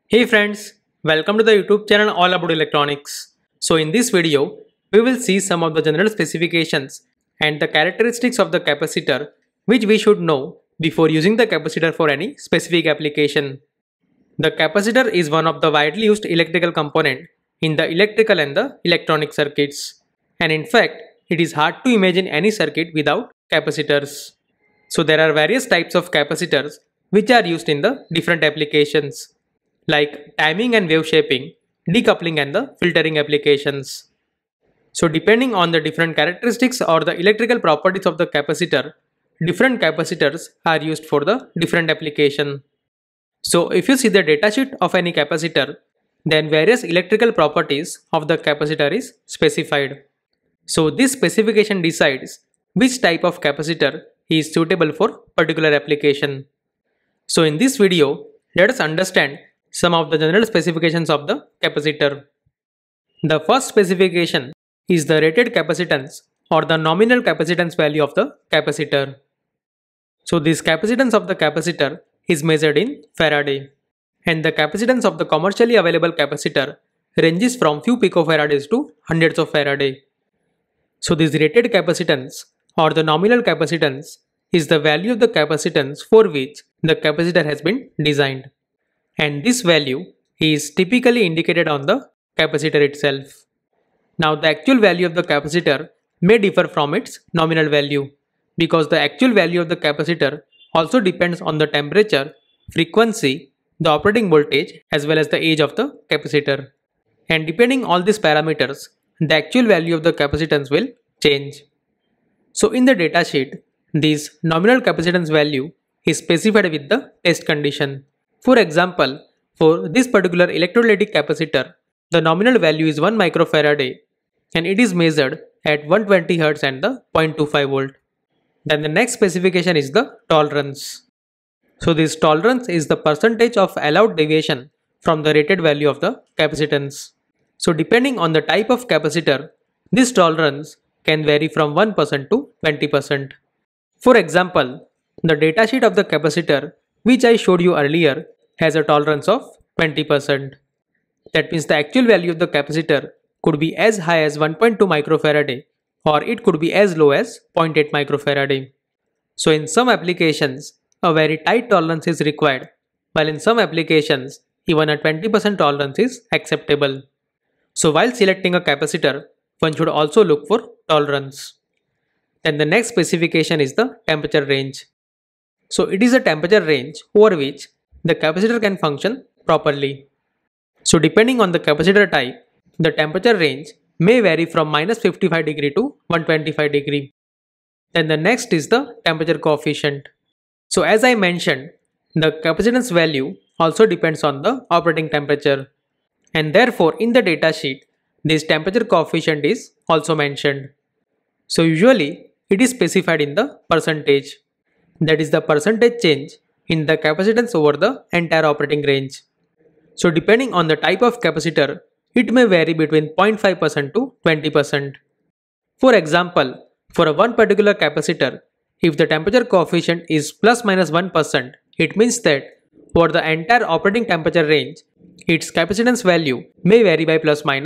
Hey friends, welcome to the YouTube channel all about electronics. So in this video, we will see some of the general specifications and the characteristics of the capacitor which we should know before using the capacitor for any specific application. The capacitor is one of the widely used electrical component in the electrical and the electronic circuits. And in fact, it is hard to imagine any circuit without capacitors. So there are various types of capacitors which are used in the different applications, like timing and wave shaping, decoupling and the filtering applications. So depending on the different characteristics or the electrical properties of the capacitor, different capacitors are used for the different application. So if you see the datasheet of any capacitor, then various electrical properties of the capacitor is specified. So this specification decides which type of capacitor is suitable for particular application. So in this video, let us understand some of the general specifications of the capacitor. The first specification is the rated capacitance or the nominal capacitance value of the capacitor. So this capacitance of the capacitor is measured in Farad, and the capacitance of the commercially available capacitor ranges from few picofarads to hundreds of farad. So this rated capacitance or the nominal capacitance is the value of the capacitance for which the capacitor has been designed, and this value is typically indicated on the capacitor itself. Now the actual value of the capacitor may differ from its nominal value, because the actual value of the capacitor also depends on the temperature, frequency, the operating voltage as well as the age of the capacitor. And depending on all these parameters, the actual value of the capacitance will change. So in the datasheet, this nominal capacitance value is specified with the test condition. For example, for this particular electrolytic capacitor, the nominal value is 1 microfarad and it is measured at 120 Hz and the 0.25 volt. Then the next specification is the tolerance. So this tolerance is the percentage of allowed deviation from the rated value of the capacitance. So depending on the type of capacitor, this tolerance can vary from 1% to 20%. For example, the datasheet of the capacitor which I showed you earlier has a tolerance of 20%. That means the actual value of the capacitor could be as high as 1.2 microfarad or it could be as low as 0.8 microfarad. So in some applications, a very tight tolerance is required, while in some applications, even a 20% tolerance is acceptable. So while selecting a capacitor, one should also look for tolerance. Then the next specification is the temperature range. So it is a temperature range over which the capacitor can function properly. So depending on the capacitor type, the temperature range may vary from -55 degree to 125 degree. Then the next is the temperature coefficient. So as I mentioned, the capacitance value also depends on the operating temperature, and therefore in the datasheet, this temperature coefficient is also mentioned. So usually it is specified in the percentage, that is the percentage change in the capacitance over the entire operating range. So depending on the type of capacitor, it may vary between 0.5% to 20%. For example, for one particular capacitor, if the temperature coefficient is ±1%, it means that for the entire operating temperature range, its capacitance value may vary by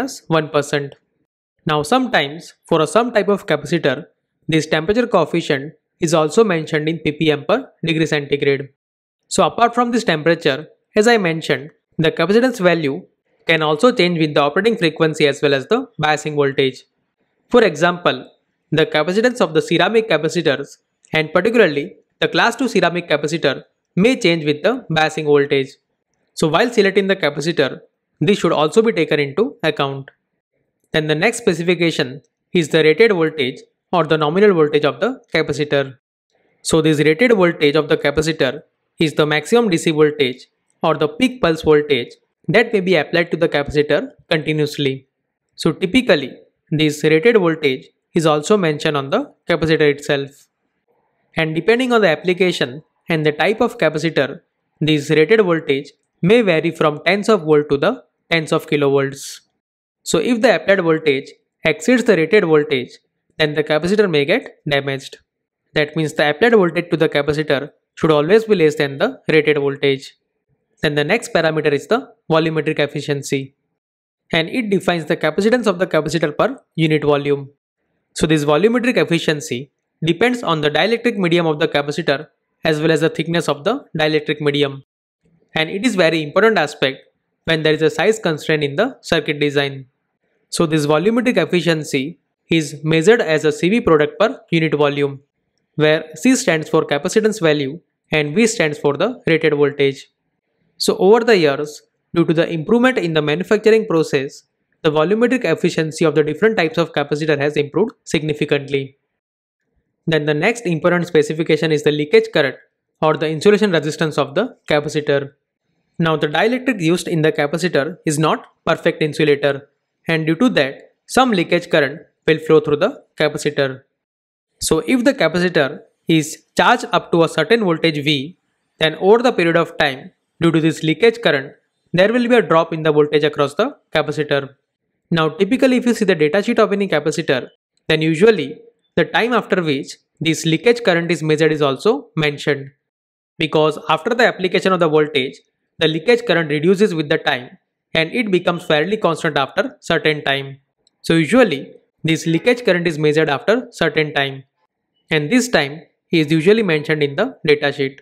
±1%. Now sometimes, for some type of capacitor, this temperature coefficient is also mentioned in ppm per degree centigrade. So apart from this temperature, as I mentioned, the capacitance value can also change with the operating frequency as well as the biasing voltage. For example, the capacitance of the ceramic capacitors and particularly the class 2 ceramic capacitor may change with the biasing voltage. So while selecting the capacitor, this should also be taken into account. Then the next specification is the rated voltage or the nominal voltage of the capacitor. So this rated voltage of the capacitor is the maximum DC voltage or the peak pulse voltage that may be applied to the capacitor continuously. So typically, this rated voltage is also mentioned on the capacitor itself. And depending on the application and the type of capacitor, this rated voltage may vary from tens of volt to the tens of kilovolts. So if the applied voltage exceeds the rated voltage, then the capacitor may get damaged. That means the applied voltage to the capacitor should always be less than the rated voltage. Then the next parameter is the volumetric efficiency, and it defines the capacitance of the capacitor per unit volume. So this volumetric efficiency depends on the dielectric medium of the capacitor as well as the thickness of the dielectric medium, and it is very important aspect when there is a size constraint in the circuit design. So this volumetric efficiency is measured as a CV product per unit volume, where C stands for capacitance value and V stands for the rated voltage. So over the years, due to the improvement in the manufacturing process, the volumetric efficiency of the different types of capacitor has improved significantly. Then the next important specification is the leakage current or the insulation resistance of the capacitor. Now the dielectric used in the capacitor is not perfect insulator, and due to that, some leakage current will flow through the capacitor. So if the capacitor is charged up to a certain voltage V, then over the period of time, due to this leakage current, there will be a drop in the voltage across the capacitor. Now typically if you see the datasheet of any capacitor, then usually the time after which this leakage current is measured is also mentioned, because after the application of the voltage, the leakage current reduces with the time and it becomes fairly constant after certain time. So usually this leakage current is measured after certain time, and this time is usually mentioned in the datasheet.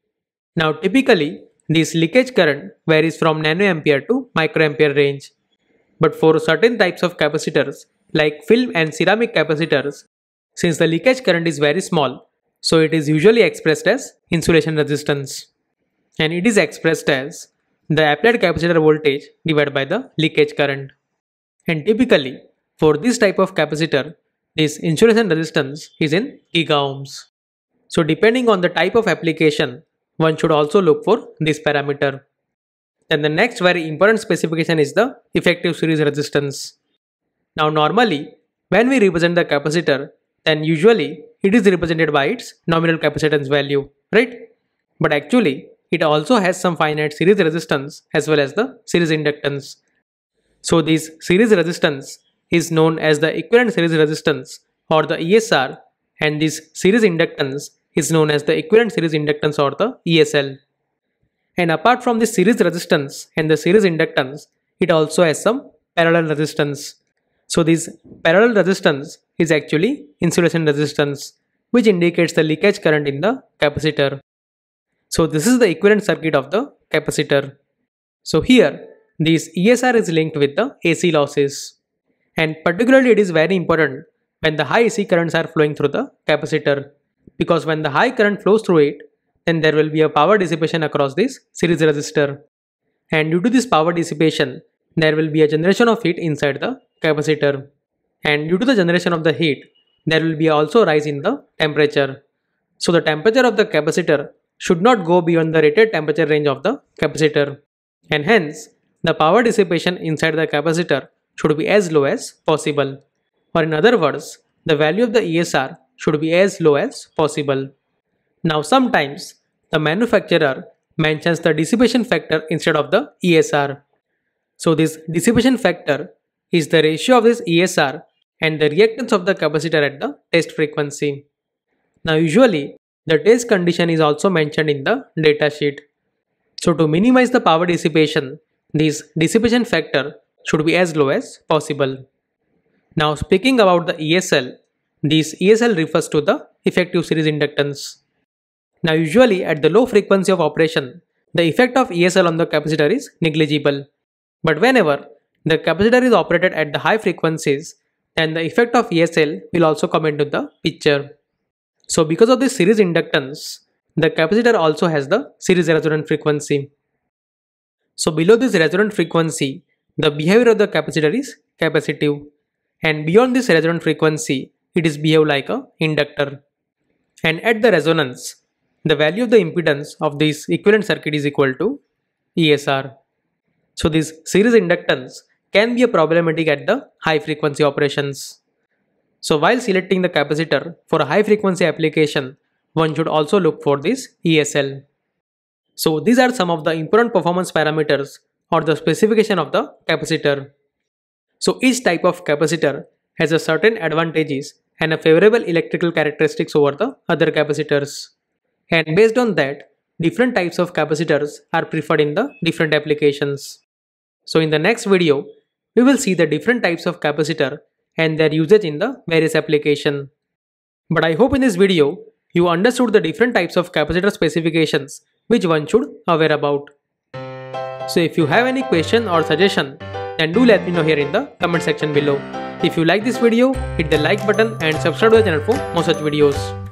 Now typically this leakage current varies from nanoampere to microampere range, but for certain types of capacitors like film and ceramic capacitors, since the leakage current is very small, so it is usually expressed as insulation resistance, and it is expressed as the applied capacitor voltage divided by the leakage current. And typically for this type of capacitor, this insulation resistance is in gigaohms. So depending on the type of application, one should also look for this parameter. Then the next very important specification is the effective series resistance. Now normally when we represent the capacitor, then usually it is represented by its nominal capacitance value, right? But actually it also has some finite series resistance as well as the series inductance. So this series resistance is known as the equivalent series resistance or the ESR, and this series inductance is known as the equivalent series inductance or the ESL. And apart from this series resistance and the series inductance, it also has some parallel resistance. So this parallel resistance is actually insulation resistance, which indicates the leakage current in the capacitor. So this is the equivalent circuit of the capacitor. So here this ESR is linked with the AC losses, and particularly it is very important when the high AC currents are flowing through the capacitor, because when the high current flows through it, then there will be a power dissipation across this series resistor, and due to this power dissipation there will be a generation of heat inside the capacitor, and due to the generation of the heat there will be also a rise in the temperature. So the temperature of the capacitor should not go beyond the rated temperature range of the capacitor, and hence the power dissipation inside the capacitor should be as low as possible, or in other words, the value of the ESR should be as low as possible. Now sometimes the manufacturer mentions the dissipation factor instead of the ESR. So this dissipation factor is the ratio of this ESR and the reactance of the capacitor at the test frequency. Now usually the test condition is also mentioned in the datasheet. So to minimize the power dissipation, this dissipation factor should be as low as possible. Now speaking about the ESL, this ESL refers to the effective series inductance. Now usually at the low frequency of operation, the effect of ESL on the capacitor is negligible. But whenever the capacitor is operated at the high frequencies, then the effect of ESL will also come into the picture. So because of this series inductance, the capacitor also has the series resonant frequency. So below this resonant frequency, the behavior of the capacitor is capacitive, and beyond this resonant frequency, it is behave like a inductor. And at the resonance, the value of the impedance of this equivalent circuit is equal to ESR. So this series inductance can be a problematic at the high frequency operations. So while selecting the capacitor for a high frequency application, one should also look for this ESL. So these are some of the important performance parameters or the specification of the capacitor. So each type of capacitor has a certain advantages and a favorable electrical characteristics over the other capacitors. And based on that, different types of capacitors are preferred in the different applications. So in the next video, we will see the different types of capacitor and their usage in the various application. But I hope in this video, you understood the different types of capacitor specifications which one should aware about. So if you have any question or suggestion, then do let me know here in the comment section below. If you like this video, hit the like button and subscribe to the channel for more such videos.